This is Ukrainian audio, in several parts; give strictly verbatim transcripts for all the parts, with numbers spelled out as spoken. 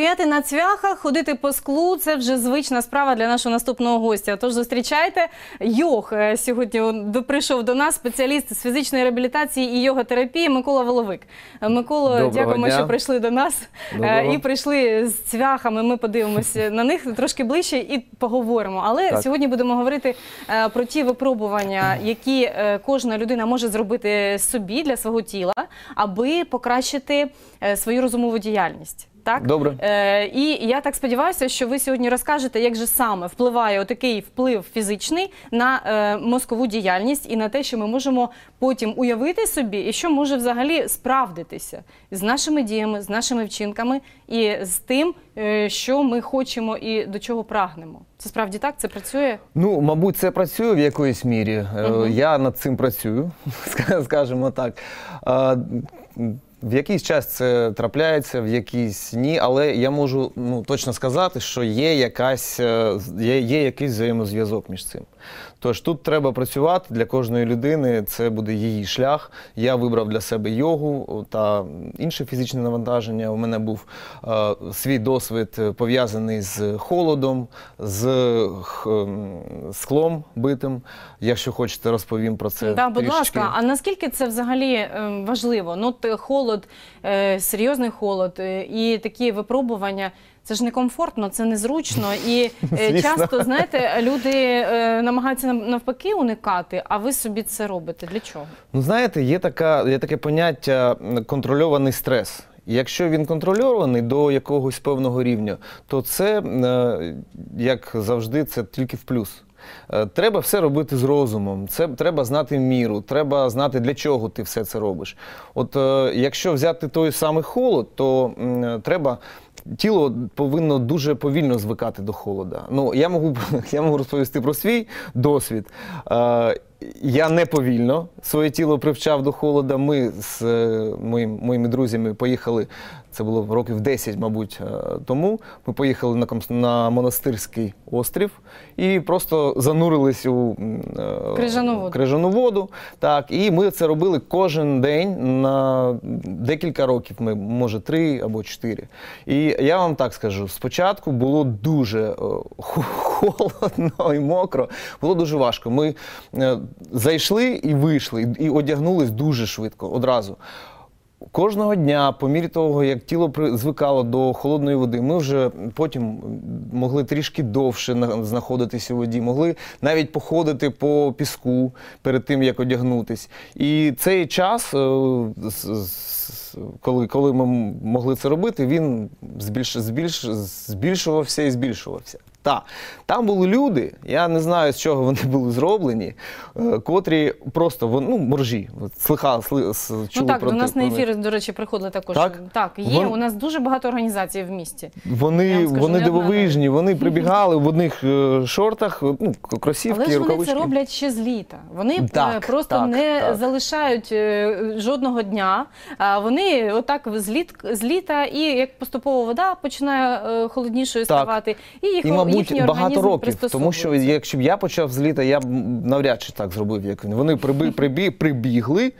Стояти на цвяхах, ходити по склу – це вже звична справа для нашого наступного гостя. Тож зустрічайте, йог сьогодні прийшов до нас, спеціаліст з фізичної реабілітації і йога-терапії Микола Воловик. Микола, дякуємо, дня. що прийшли до нас. Доброго. І прийшли з цвяхами, ми подивимося на них трошки ближче і поговоримо. Але Так. сьогодні будемо говорити про ті випробування, які кожна людина може зробити собі для свого тіла, аби покращити свою розумову діяльність. Так? Добре. Е, і я так сподіваюся, що ви сьогодні розкажете, як же саме впливає отакий вплив фізичний на е, мозкову діяльність і на те, що ми можемо потім уявити собі, і що може взагалі справдитися з нашими діями, з нашими вчинками і з тим, е, що ми хочемо і до чого прагнемо. Це справді так? Це працює? Ну, мабуть, це працює в якоїсь мірі. Угу. Я над цим працюю, скажімо так. В якийсь час це трапляється, в якийсь ні, але я можу ну, точно сказати, що є, якась, є, є якийсь взаємозв'язок між цим. Тож тут треба працювати для кожної людини, це буде її шлях. Я вибрав для себе йогу та інше фізичне навантаження. У мене був е, свій досвід пов'язаний з холодом, з е, склом битим. Якщо хочете, розповім про це. Так, будь трішечки. ласка, а наскільки це взагалі е, важливо? Ну, холод, е, серйозний холод е, і такі випробування – це ж некомфортно, це незручно. І е, часто, знаєте, люди е, намагаються навпаки уникати, а ви собі це робите. Для чого? Ну, знаєте, є, така, є таке поняття контрольований стрес. Якщо він контрольований до якогось певного рівня, то це, як завжди, це тільки в плюс. Треба все робити з розумом, це треба знати міру, треба знати, для чого ти все це робиш. От якщо взяти той самий холод, то м, треба... Тіло повинно дуже повільно звикати до холода. Ну, я можу, я можу розповісти про свій досвід. Е, я не повільно своє тіло привчав до холода. Ми з е, моїм, моїми друзями поїхали, це було років десять, мабуть, тому. Ми поїхали на, на Монастирський острів і просто занурились у е, крижану воду. крижану воду. Так, і ми це робили кожен день на декілька років, ми, може три або чотири. І я вам так скажу, спочатку було дуже холодно і мокро, було дуже важко. Ми зайшли і вийшли, і одягнулись дуже швидко, одразу. Кожного дня, по мірі того, як тіло звикало до холодної води, ми вже потім могли трішки довше знаходитися у воді, могли навіть походити по піску перед тим, як одягнутись. І цей час, коли, коли ми могли це робити, він збільш, збільш, збільшувався і збільшувався. Так, там були люди, я не знаю, з чого вони були зроблені, котрі просто, ну, моржі, слихали, чули ну, так, про до нас те, на вони... ефір, до речі, приходили також. Так? Так, є, Вон... у нас дуже багато організацій в місті. Вони, скажу, вони не дивовижні, вони прибігали в одних шортах, ну, кросівки, але ж рукавички. вони це роблять ще з літа. Вони так, просто так, не так. залишають жодного дня. Вони отак з, літ, з літа, і як поступово вода починає холоднішою ставати, і, їх, і мабуть, їхній багато організм років, тому що якщо б я почав з літа, я б навряд чи так зробив, як вони. Вони приби, прибі, прибігли,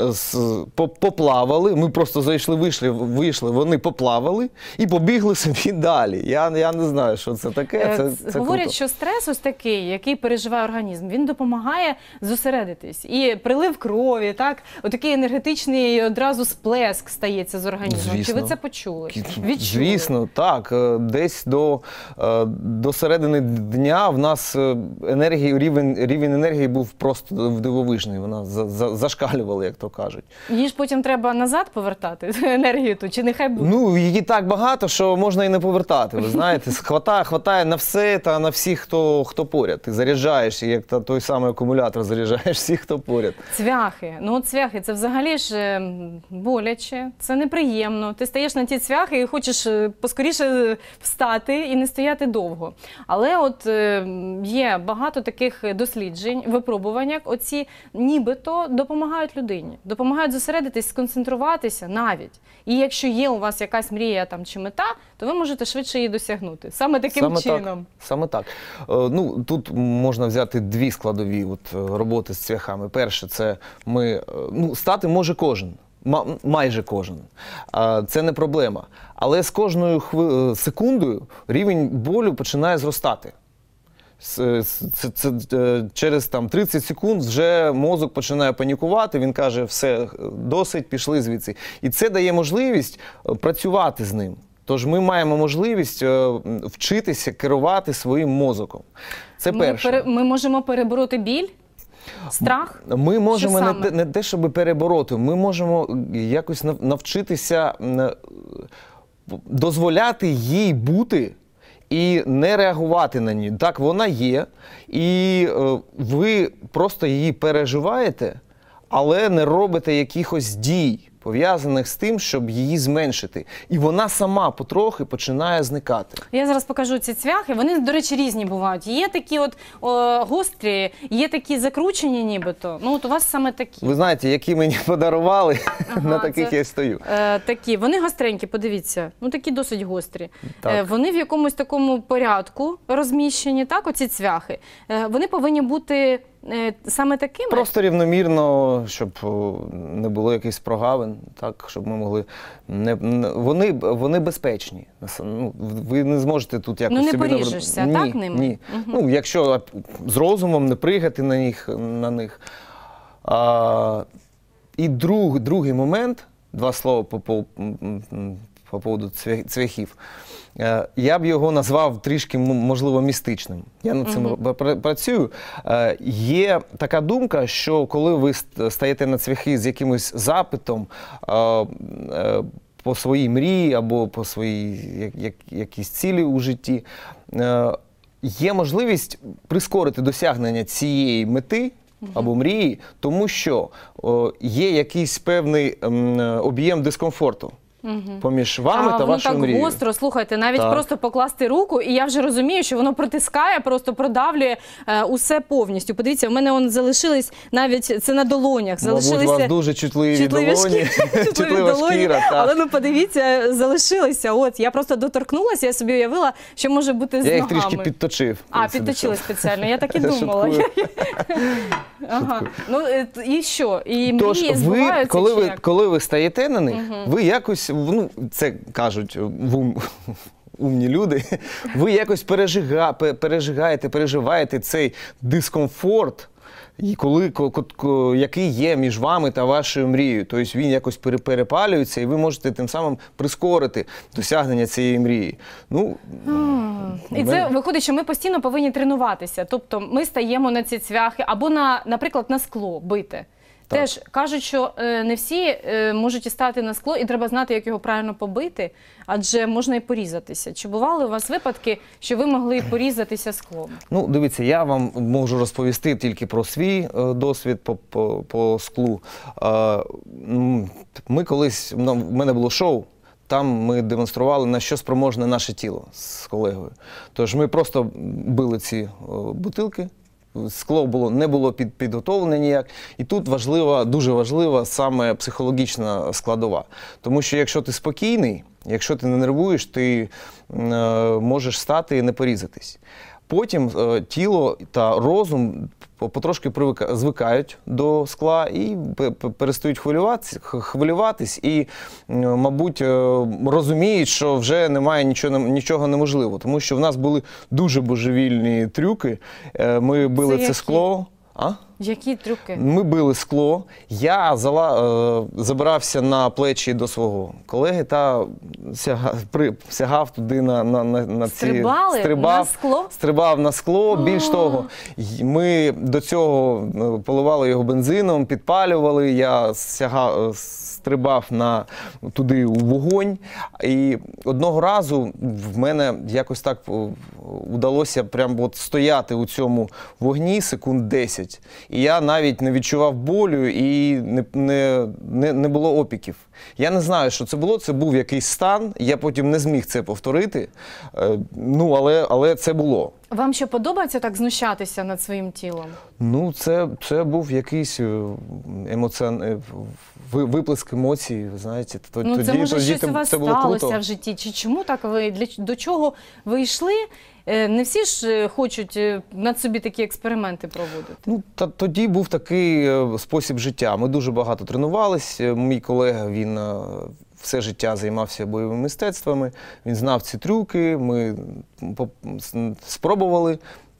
поплавали, ми просто зайшли, вийшли, вийшли, вони поплавали і побігли собі далі. Я, я не знаю, що це таке. Це, це Говорять, круто. що стрес ось такий, який переживає організм, він допомагає зосередитись. І прилив крові, так? Отакий енергетичний одразу сплеск стається з організмом. Звісно. Чи ви це почули? Відчули? Звісно, так. Десь до, до середини дня в нас енергії, рівень, рівень енергії був просто дивовижний. Вона за, за, зашкалювала, як то кажуть. Її ж потім треба назад повертати, енергію ту, чи нехай буде? Ну, її так багато, що можна і не повертати, ви знаєте. Хватає, хватає на все та на всіх, хто, хто поряд. Ти заряджаєш, як та, той самий акумулятор заряджаєш всіх, хто поряд. Цвяхи. Ну, от цвяхи, це взагалі ж боляче, це неприємно. Ти стаєш на ті цвяхи і хочеш поскоріше встати і не стояти довго. Але от є багато таких досліджень, випробувань, як оці нібито допомагають людині. Допомагають зосередитись, сконцентруватися навіть. І якщо є у вас якась мрія там, чи мета, то ви можете швидше її досягнути. Саме таким Саме чином. Так. Саме так. Ну, тут можна взяти дві складові от, роботи з цвяхами. Перше, це ми, ну, стати може кожен. ма- майже кожен. А, Це не проблема. Але з кожною хви- секундою рівень болю починає зростати. Це, це, це, це, через там, тридцять секунд вже мозок починає панікувати, він каже, все, досить, пішли звідси. І це дає можливість працювати з ним. Тож ми маємо можливість вчитися керувати своїм мозоком. Це Ми, перше. пере, ми можемо перебороти біль, страх? Ми можемо Що не, саме? те- не те, щоб перебороти, ми можемо якось нав- навчитися м, дозволяти їй бути і не реагувати на неї. Так, вона є, і е, ви просто її переживаєте, але не робите якихось дій, пов'язаних з тим, щоб її зменшити. І вона сама потрохи починає зникати. Я зараз покажу ці цвяхи. Вони, до речі, різні бувають. Є такі от о, гострі, є такі закручені нібито. Ну, от у вас саме такі. Ви знаєте, які мені подарували, Ага, на таких це- я й стою. Е, такі. Вони гостренькі, подивіться. Ну, такі досить гострі. Так. Е, вони в якомусь такому порядку розміщені, так, оці цвяхи. Е, вони повинні бути е, саме такими. Просто рівномірно, щоб о, не було якихось прогавин, так, щоб ми могли... Не, не- вони, вони безпечні. Ну, ви не зможете тут якось Ну, не собі... навр- поріжешся, ні, так, ними? Ні. Ну, якщо з розумом не пригати на них. На них. А, і друг, другий момент, два слова по, по, м, м, по поводу цвя- цвяхів. Е, Я б його назвав трішки, м, можливо, містичним. Я над цим пр- працюю. Е, Є така думка, що коли ви ст- стаєте на цвяхи з якимось запитом е, е, по своїй мрії або по своїй як, як, якійсь цілі у житті, е, є можливість прискорити досягнення цієї мети або мрії, тому що о, є якийсь певний ем, об'єм дискомфорту поміж вами а, та воно вашою так мрією. гостро, слухайте, навіть Так. просто покласти руку, і я вже розумію, що воно протискає, просто продавлює е, усе повністю. Подивіться, в мене он залишились навіть це на долонях. Мабуть, у Залишилися вас дуже чутливі, чутливі долоні, шкіри, чутливі чутлива долоні, шкіра. Так. але ну подивіться, залишилися. От я просто доторкнулася, я собі уявила, що може бути з Я їх ногами. трішки підточив. А, Це підточили все. спеціально, я так і Я думала. шуткую. Ага. Ну е, т- і що? І Тож мрії ви, збуваються коли чи ви, як? коли ви стаєте на них, ви якось, ну, це кажуть в ум, умні люди, ви якось пережига, пе- пережигаєте, переживаєте цей дискомфорт, і коли, ко- ко- ко- який є між вами та вашою мрією. Тобто він якось пере- перепалюється, і ви можете тим самим прискорити досягнення цієї мрії. Ну, І це виходить, що ми постійно повинні тренуватися. Тобто ми стаємо на ці цвяхи або, на, наприклад, на скло бити. Так. Теж кажуть, що е, не всі е, можуть і стати на скло, і треба знати, як його правильно побити, адже можна і порізатися. Чи бували у вас випадки, що ви могли і порізатися склом? Ну, дивіться, я вам можу розповісти тільки про свій е, досвід по, по, по склу. Е, м, ми колись, ну, в мене було шоу, там ми демонстрували, на що спроможне наше тіло з колегою. Тож ми просто били ці е, бутилки, скло було, не було під, підготовлене ніяк. І тут важлива, дуже важлива саме психологічна складова. Тому що якщо ти спокійний, якщо ти не нервуєш, ти е, можеш стати і не порізатись. Потім е, тіло та розум по- потрошки привика- звикають до скла і пе- пе- перестають хвилюватись, х- хвилюватись і, е, мабуть, е, розуміють, що вже немає нічого, не- нічого неможливого. Тому що в нас були дуже божевільні трюки. Е, Ми били це, які? скло. А? Які трюки? Ми били скло. Я зала, е, забирався на плечі до свого колеги та сяга, при, сягав туди на, на, на, на ці... Стрибали стрибав, на скло? Стрибав на скло. Більш того, й- ми до цього е, поливали його бензином, підпалювали. Я сяга, е, стрибав на, туди у вогонь. І одного разу в мене якось так е, удалося прямо от стояти у цьому вогні секунд десять. І я навіть не відчував болю і не, не, не, не було опіків. Я не знаю, що це було, це був якийсь стан, я потім не зміг це повторити, е, ну, але, але це було. Вам що подобається так знущатися над своїм тілом? Ну, це, це був якийсь емоціон... виплеск емоцій, знаєте. Ну, тоді, це може тоді щось у вас це було сталося круто. в житті? Чи чому так ви, для, до чого ви йшли? Е, Не всі ж е, хочуть е, над собі такі експерименти проводити. Ну, та, тоді був такий е, спосіб життя. Ми дуже багато тренувались. Е, Мій колега, він е, все життя займався бойовими мистецтвами. Він знав ці трюки, ми по- с- спробували.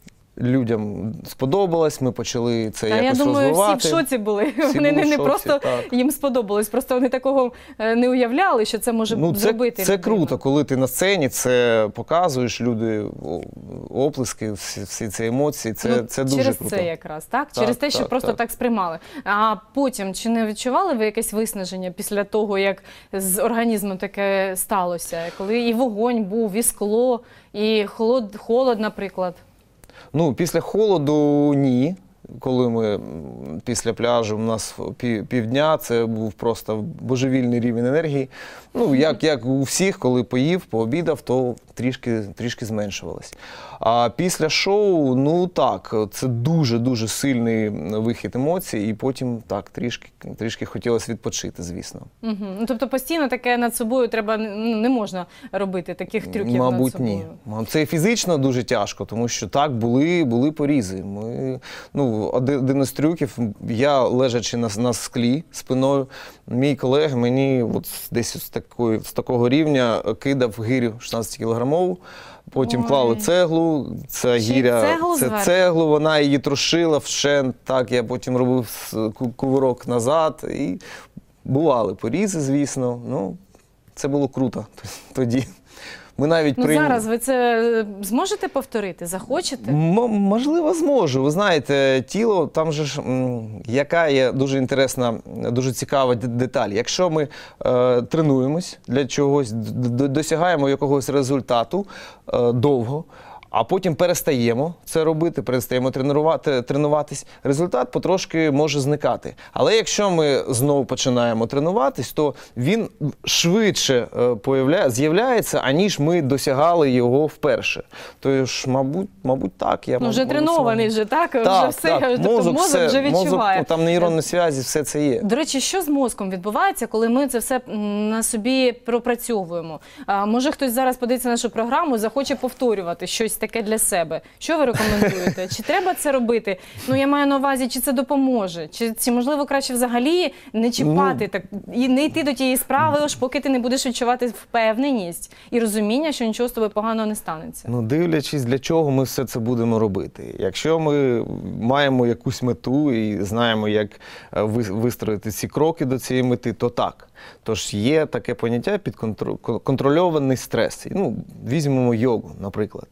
Людям сподобалось, ми почали це Та я якось думаю, розвивати. всі в шоці були. Всі Вони були не, в не шоці, просто так. їм сподобалось, просто вони такого е, не уявляли, що це може Ну, це, зробити це людина. круто, коли ти на сцені це показуєш, люди, о, оплески, всі, всі ці емоції, це, Ну, це дуже через круто. це якраз, так? Так, Через те, що так, просто так. так сприймали. А потім, чи не відчували ви якесь виснаження після того, як з організмом таке сталося? Коли і вогонь був, і скло, і холод, холод, наприклад. Ну, після холоду ні. Коли ми м, після пляжу, у нас пів, півдня, це був просто божевільний рівень енергії. Ну, як, як у всіх, коли поїв, пообідав, то трішки, трішки зменшувалось. А після шоу, ну так, це дуже-дуже сильний вихід емоцій, і потім так, трішки, трішки хотілося відпочити, звісно. Угу. Ну, тобто постійно таке над собою треба, ну, не можна робити таких трюків Мабуть, над собою. ні. М, Це і фізично дуже тяжко, тому що так, були, були порізи. Ми, ну, один, один із трюків, я лежачи на, на склі спиною, мій колега мені от десь з, такої, з такого рівня кидав гирю шістнадцятикілограмову, потім Ой. клали цеглу, ця Ще й гіря, цеглу це зверху? цеглу, вона її трушила вщент, так, я потім робив с- ку- кувирок назад, і бували порізи, звісно, ну, це було круто тоді. Ми навіть Ну, прийм- зараз ви це е, зможете повторити? Захочете? М- можливо, зможу. Ви знаєте, тіло, там же ж м, яка є дуже інтересна, дуже цікава д- деталь. Якщо ми е, тренуємось для чогось, д- д- досягаємо якогось результату е, довго, а потім перестаємо це робити, перестаємо тренувати, тренуватись, результат потрошки може зникати. Але якщо ми знову починаємо тренуватись, то він швидше е, появля... з'являється, аніж ми досягали його вперше. Тож, мабуть, мабуть так. Я, Ну, вже мабуть, тренований, зможу. вже так, вже Так, все, так. тобто Мозок, мозок все, вже відчуває. Мозок, там нейронні зв'язі, все це є. До речі, що з мозком відбувається, коли ми це все м, на собі пропрацьовуємо? А, може, хтось зараз подивиться нашу програму, захоче повторювати щось таке для себе. Що ви рекомендуєте? Чи треба це робити? Ну, я маю на увазі, чи це допоможе? Чи, чи можливо, краще взагалі не чіпати так, і не йти до тієї справи, аж поки ти не будеш відчувати впевненість і розуміння, що нічого з тобою поганого не станеться? Ну, дивлячись, для чого ми все це будемо робити. Якщо ми маємо якусь мету і знаємо, як е, ви- вистроїти ці кроки до цієї мети, то так. Тож є таке поняття підконтрольований стрес. Ну, візьмемо йогу, наприклад.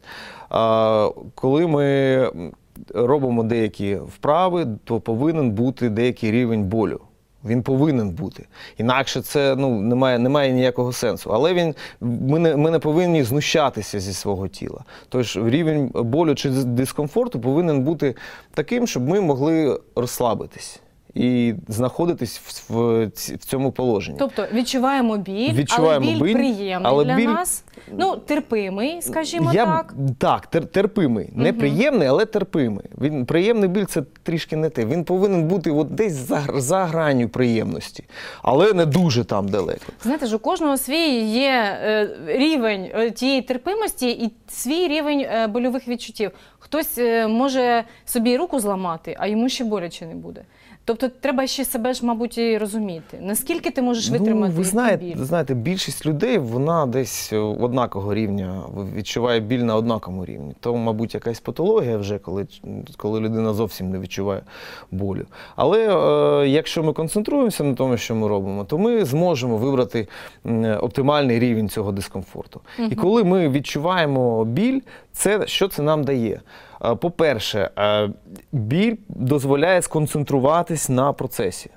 А, коли ми робимо деякі вправи, то повинен бути деякий рівень болю. Він повинен бути. Інакше це ну, немає, немає ніякого сенсу. Але він, ми, не, ми не повинні знущатися зі свого тіла. Тож рівень болю чи дискомфорту повинен бути таким, щоб ми могли розслабитись і знаходитись в, в, ці- в цьому положенні. Тобто відчуваємо біль, Відчуваємо але біль, біль, приємний але для біль- нас, ну, терпимий, скажімо Я б- так. Так, тер, терпимий. Не приємний, але терпимий. Він, приємний біль – це трішки не те. Він повинен бути от десь за, за гранню приємності, але не дуже там далеко. Знаєте ж, у кожного свій є е, рівень е, тієї терпимості і свій рівень е, больових відчуттів. Хтось е, може собі руку зламати, а йому ще боляче не буде. Тобто треба ще себе ж, мабуть, і розуміти. Наскільки ти можеш витримати Ну, ви цю знаєте, біль? знаєте, більшість людей, вона десь однакового рівня, відчуває біль на однаковому рівні. То, мабуть, якась патологія вже, коли, коли людина зовсім не відчуває болю. Але е, якщо ми концентруємося на тому, що ми робимо, то ми зможемо вибрати м, оптимальний рівень цього дискомфорту. І коли ми відчуваємо біль, це, що це нам дає? Е, По-перше, е, біль дозволяє сконцентруватись на процесі.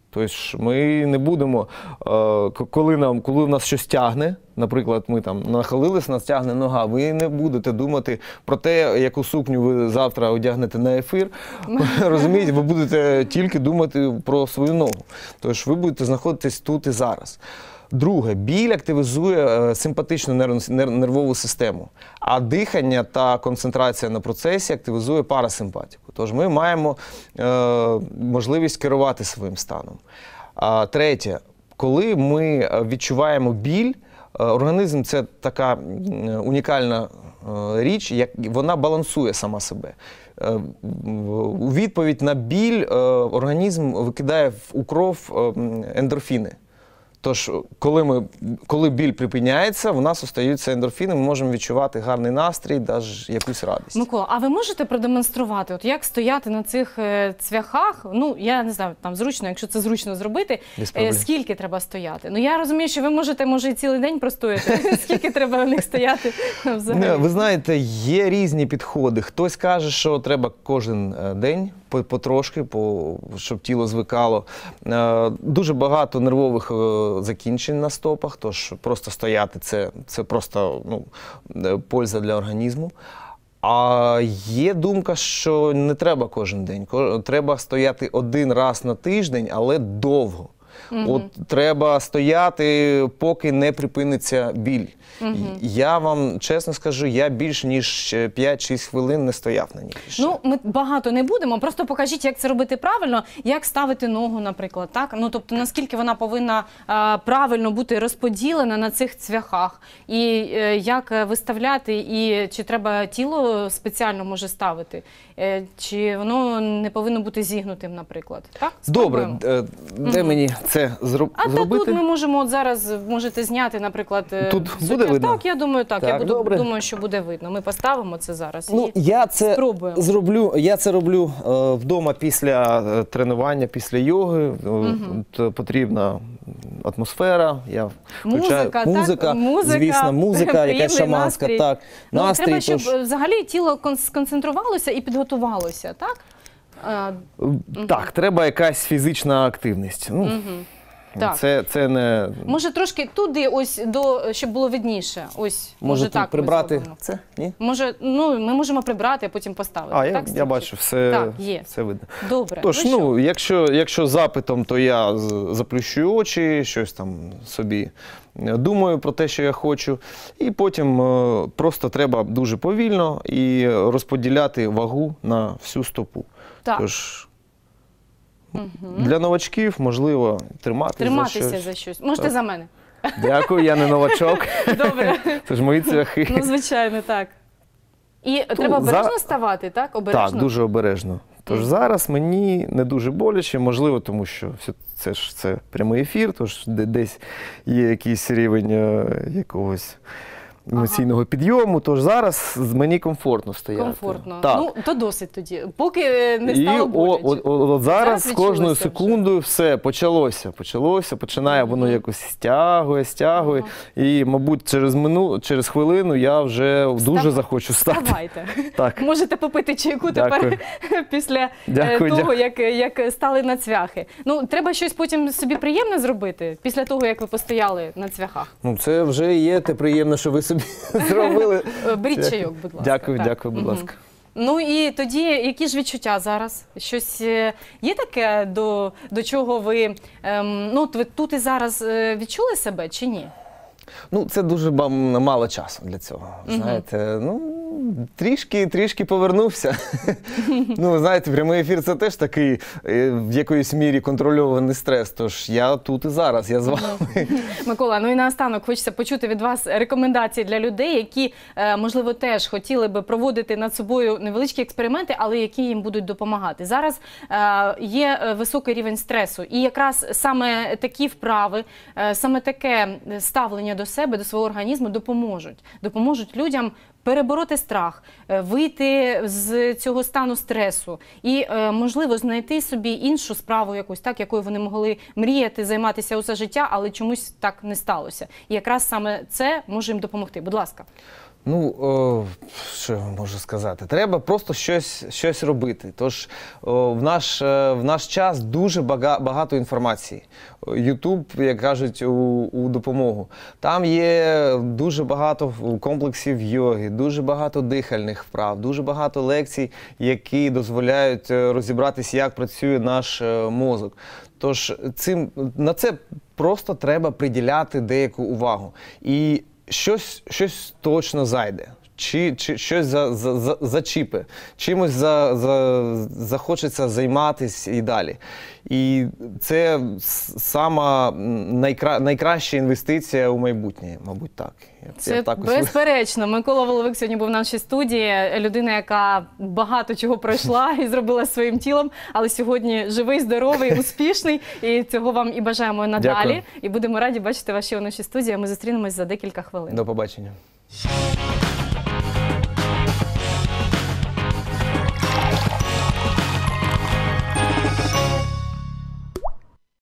Тобто ми не будемо, коли, нам, коли в нас щось тягне, наприклад, ми там нахилились, нас тягне нога, ви не будете думати про те, яку сукню ви завтра одягнете на ефір. Розумієте, ви будете тільки думати про свою ногу. Тож ви будете знаходитись тут і зараз. Друге, біль активізує симпатичну нервову систему, а дихання та концентрація на процесі активізує парасимпатику. Тож ми маємо е, можливість керувати своїм станом. А третє, коли ми відчуваємо біль, організм – це така унікальна річ, як вона балансує сама себе. У відповідь на біль організм викидає у кров ендорфіни. Тож, коли, ми, коли біль припиняється, в нас остаються ендорфіни, ми можемо відчувати гарний настрій, навіть якусь радість. Микола, а ви можете продемонструвати, от як стояти на цих е, цвяхах? Ну, я не знаю, там зручно, якщо це зручно зробити, е, скільки треба стояти? Ну, я розумію, що ви можете, може, і цілий день простояти. Скільки треба на них стояти взагалі? Ви знаєте, є різні підходи. Хтось каже, що треба кожен день, потрошки, по, щоб тіло звикало. Дуже багато нервових закінчень на стопах, тож просто стояти – це, це просто ну, польза для організму. А є думка, що не треба кожен день. Треба стояти один раз на тиждень, але довго. Mm-hmm. От треба стояти, поки не припиниться біль. Mm-hmm. Я вам чесно скажу, я більше ніж п'ять-шість хвилин не стояв на ній. Ну, ми багато не будемо, просто покажіть, як це робити правильно, як ставити ногу, наприклад, так? Ну, тобто, наскільки вона повинна а, правильно бути розподілена на цих цвяхах, і е, як виставляти, і чи треба тіло спеціально може ставити, е, чи воно не повинно бути зігнутим, наприклад, так? Добре, е, де mm-hmm. мені це зроб... а зробити? А тут ми можемо, от зараз можете зняти, наприклад, тут буде видно? Так, я думаю, так, так я буду, думаю, що буде видно. Ми поставимо це зараз ну, і я це спробуємо. Зроблю, я це роблю е, вдома після е, тренування, після йоги. Угу. Потрібна атмосфера, я включаю музика, музика, так, музика, звісно, музика, якась шаманська. Настрій. Так, ну, настрій, треба, щоб тож... взагалі тіло сконцентрувалося і підготувалося, так? А, так, угу. треба якась фізична активність. Ну, угу. Так. Це, це не... Може трошки туди, ось, до, щоб було видніше. Ось, може, може так прибрати це? Ні? Може, ну, ми можемо прибрати, а потім поставити. А, так, я, я бачу, все, так, є. все видно. Добре. Тож, ну, ну якщо, якщо запитом, то я заплющую очі, щось там собі думаю про те, що я хочу. І потім е, просто треба дуже повільно і розподіляти вагу на всю стопу. Так. Тож, Угу. для новачків, можливо, триматися, триматися за щось. за щось. Можете так. За мене. Дякую, я не новачок. Добре. Це ж мої цвяхи. Ну, звичайно, так. І Ту, треба обережно за... ставати, так? Обережно? Так, дуже обережно. Тож mm. зараз мені не дуже боляче, можливо, тому що це ж це прямий ефір, тож десь є якийсь рівень е, якогось емоційного ага. підйому, тож зараз мені комфортно стояти. Комфортно. Так. Ну, то досить тоді, поки не стало І боляче. От, от, от зараз, зараз з кожною секундою вже. все, почалося, почалося, починає ага. воно якось стягує, стягує. Ага. І, мабуть, через, мину, через хвилину я вже Встав... дуже захочу стати. Вставайте. Так. Можете попити чайку тепер після дякую, того, як, як стали на цвяхи. Ну, треба щось потім собі приємне зробити, після того, як ви постояли на цвяхах. Ну, це вже є те приємне, що ви собі зробили. Беріть чайок, будь ласка. Дякую, так. дякую, будь ласка. Ну і тоді, які ж відчуття зараз? Щось є таке, до, до чого ви, ем, ну, ви тут і зараз відчули себе чи ні? Ну, це дуже мало часу для цього, знаєте, uh-huh. ну, трішки, трішки повернувся. Ну, знаєте, прямий ефір – це теж такий, в якоїсь мірі, контрольований стрес, тож я тут і зараз, я з вами. Микола, ну і наостанок хочеться почути від вас рекомендації для людей, які, можливо, теж хотіли би проводити над собою невеличкі експерименти, але які їм будуть допомагати. Зараз є високий рівень стресу, і якраз саме такі вправи, саме таке ставлення до себе, до свого організму допоможуть. Допоможуть людям перебороти страх, вийти з цього стану стресу і, можливо, знайти собі іншу справу якусь, так, якою вони могли мріяти, займатися усе життя, але чомусь так не сталося. І якраз саме це може їм допомогти. Будь ласка. Ну, о, що я можу сказати? Треба просто щось, щось робити. Tож о, в, наш, е, в наш час дуже бага, багато інформації. Ютуб, як кажуть, у, у допомогу. Там є дуже багато комплексів йоги, дуже багато дихальних вправ, дуже багато лекцій, які дозволяють розібратися, як працює наш мозок. Тож цим, на це просто треба приділяти деяку увагу. І щось, щось точно зайде, чи, чи щось за, за, за, зачіпе, чимось за, за, захочеться займатися і далі. І це сама найкра, найкраща інвестиція у майбутнє, мабуть, так. Я, Це я так безперечно. Микола Воловик сьогодні був в нашій студії. Людина, яка багато чого пройшла і зробила своїм тілом, але сьогодні живий, здоровий, успішний. І цього вам і бажаємо надалі. Дякую. І будемо раді бачити вас ще у нашій студії. Ми зустрінемось за декілька хвилин. До побачення.